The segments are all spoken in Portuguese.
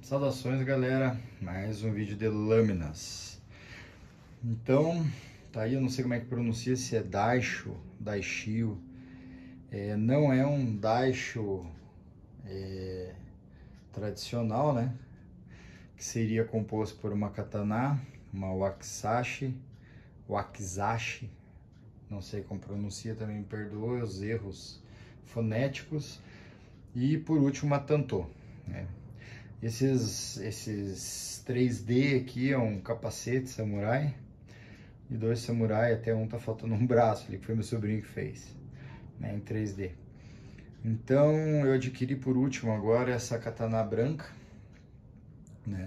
Saudações, galera, mais um vídeo de lâminas. Então, tá aí, eu não sei como é que pronuncia, se é Daisho, Daishio. Não é um Daisho tradicional, né? Que seria composto por uma katana, uma wakizashi, não sei como pronuncia, também me perdoe os erros fonéticos. E por último, uma tanto, né? Esses 3D aqui é um capacete samurai e 2 samurai, até um tá faltando um braço ali, que foi meu sobrinho que fez, né, em 3D. Então eu adquiri por último agora essa katana branca, né,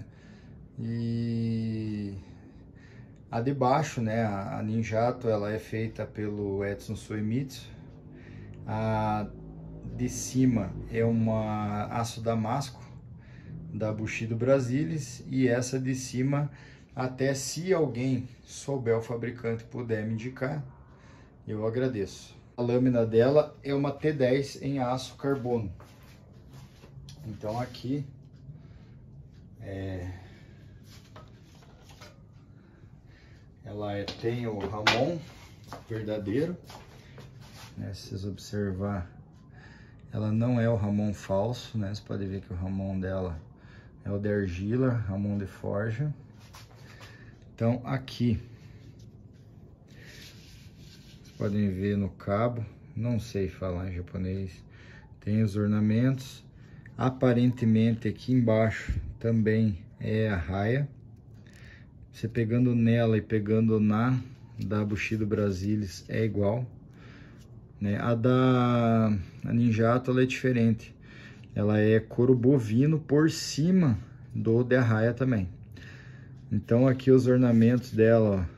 e a de baixo, né, a Ninjato, ela é feita pelo Edson Suemitsu. A de cima é uma aço damasco da Bushido Brasilis, e essa de cima, até se alguém souber o fabricante puder me indicar, eu agradeço. A lâmina dela é uma T10 em aço carbono. Então aqui ela tem o Ramon verdadeiro, né? Se vocês observar, ela não é o Ramon falso, né? Você pode ver que o Ramon dela é o de argila, Ramon de forja. Então aqui, vocês podem ver no cabo, não sei falar em japonês, tem os ornamentos. Aparentemente aqui embaixo também é a raia. Você pegando nela e pegando na da Bushido Brasilis é igual, né? A Ninjato, ela é diferente. Ela é couro bovino por cima do de arraia também. Então aqui os ornamentos dela,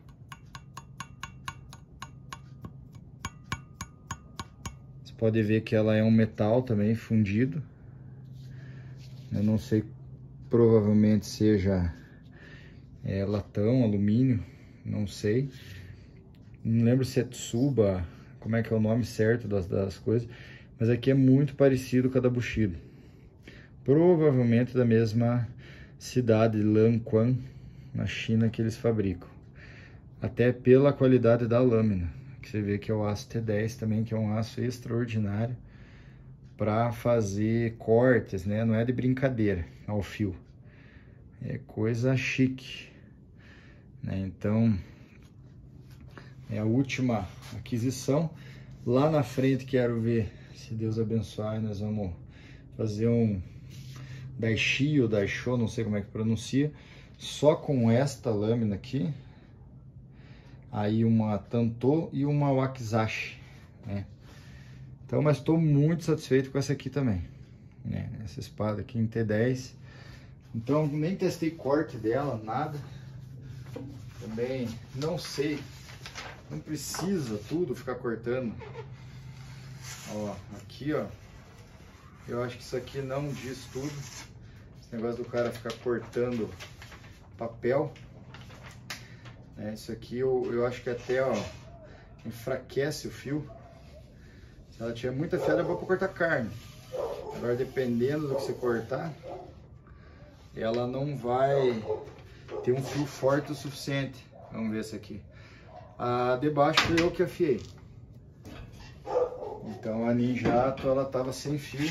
ó. Você pode ver que ela é um metal também fundido. Eu não sei, provavelmente seja latão, alumínio, não sei. Não lembro se é Tsuba, como é que é o nome certo das coisas. Mas aqui é muito parecido com a da Bushido. Provavelmente da mesma cidade, Lanquan, na China, que eles fabricam. Até pela qualidade da lâmina, que você vê que é o aço T10 também, que é um aço extraordinário para fazer cortes, né? Não é de brincadeira ao fio, é coisa chique, né? Então é a última aquisição. Lá na frente quero ver, se Deus abençoar, nós vamos fazer um Daishi ou Daisho, não sei como é que pronuncia, só com esta lâmina aqui. Aí uma Tanto e uma Wakizashi, né? Então, mas estou muito satisfeito com essa aqui também, né? Essa espada aqui em T10. Então, nem testei corte dela, nada. Também não sei, não precisa tudo ficar cortando. Ó, aqui, ó, eu acho que isso aqui não diz tudo. Esse negócio do cara ficar cortando papel, né? Isso aqui eu acho que até, ó, enfraquece o fio. Se ela tiver muito afiada, é bom para cortar carne. Agora, dependendo do que você cortar, ela não vai ter um fio forte o suficiente. Vamos ver essa aqui. A de baixo foi eu que afiei. Então a Ninjato, ela tava sem fio.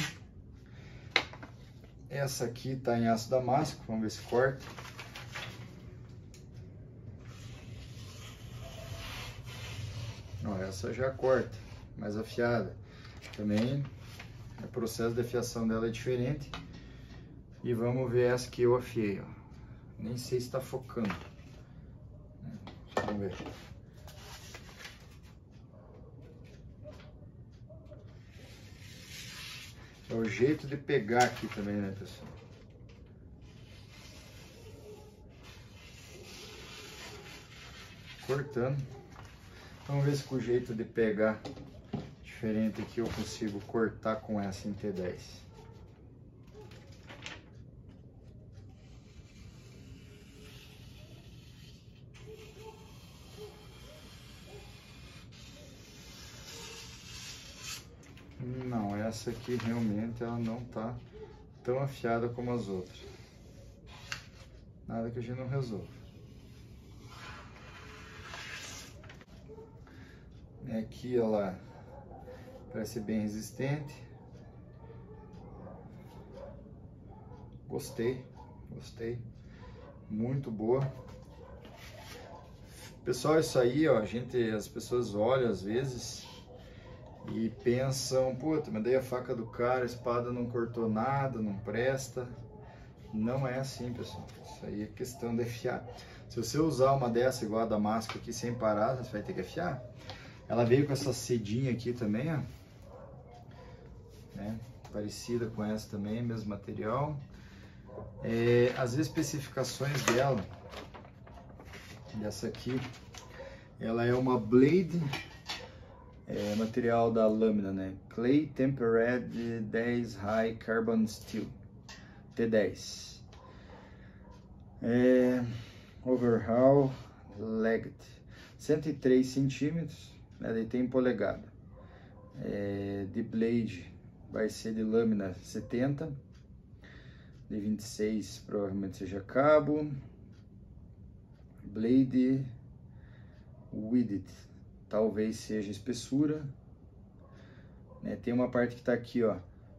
Essa aqui tá em aço damasco, vamos ver se corta. Ó, essa já corta, mais afiada. Também o processo de afiação dela é diferente. E vamos ver essa que eu afiei, ó. Nem sei se está focando. Vamos ver. É o jeito de pegar aqui também, né, pessoal? Cortando. Vamos ver se com o jeito de pegar diferente aqui eu consigo cortar com essa em T10. Não, essa aqui realmente ela não tá tão afiada como as outras. nada que a gente não resolva. Aqui ela parece bem resistente. Gostei, muito boa. Pessoal, isso aí, ó, as pessoas olham às vezes e pensam, puta, mas daí a faca do cara, a espada não cortou nada, não presta. Não é assim, pessoal. Isso aí é questão de afiar. Se você usar uma dessa igual a da máscara aqui sem parar, você vai ter que afiar. Ela veio com essa cedinha aqui também, ó, né? Parecida com essa também, mesmo material. As especificações dela, dessa aqui, ela é uma blade, material da lâmina, né? Clay Tempered 10 High Carbon Steel, T10. Overhaul Legged, 103 centímetros, né? Daí tem polegada. De blade vai ser de lâmina 70, de 26 provavelmente seja cabo. Blade width talvez seja espessura, né? Tem uma parte que está aqui, ó,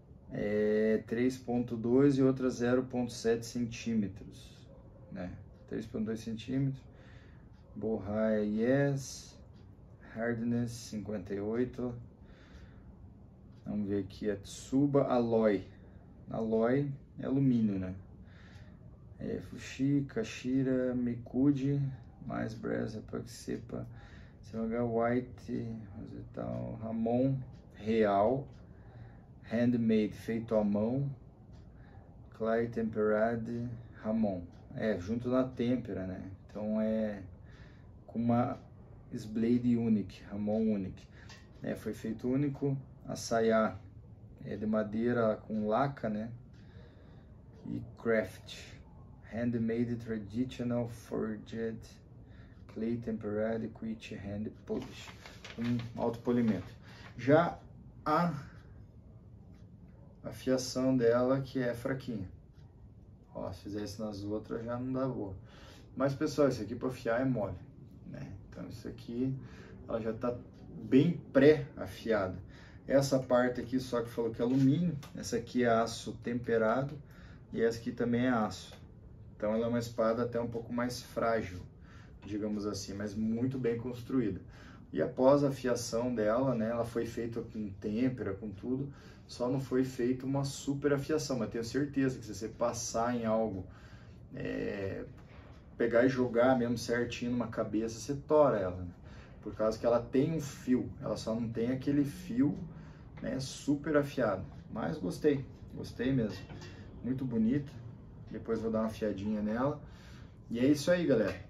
3.2 e outra 0.7 centímetros, né? 3.2 centímetros. Borraia yes, hardness 58. Vamos ver aqui, a Tsuba Alloy. Alloy é alumínio, né? Fushi, Kashira, Mikuji, mais Brass, Apaxepa, CMH White, Rosetal, Ramon, Real, Handmade, feito à mão, Clay Tempered, Ramon. Junto na têmpera, né? Então com uma Blade Unique, Ramon Unique. Foi feito único. A saia é de madeira com laca, né? E craft. Handmade Traditional Forged Clay Tempered Quick Hand Polish, com alto polimento. Já a afiação dela que é fraquinha, ó, se fizesse nas outras já não dá boa. Mas pessoal, isso aqui para afiar é mole, né? Então isso aqui ela já está bem pré-afiada. Essa parte aqui só que falou que é alumínio, essa aqui é aço temperado e essa aqui também é aço. Então ela é uma espada até um pouco mais frágil, digamos assim, mas muito bem construída. E após a afiação dela, né, ela foi feita com têmpera, com tudo, só não foi feita uma super afiação, mas tenho certeza que se você passar em algo, pegar e jogar mesmo certinho numa cabeça, você tora ela, né? Por causa que ela tem um fio, ela só não tem aquele fio, né, super afiado. Mas gostei mesmo, muito bonita. Depois vou dar uma afiadinha nela. E é isso aí, galera.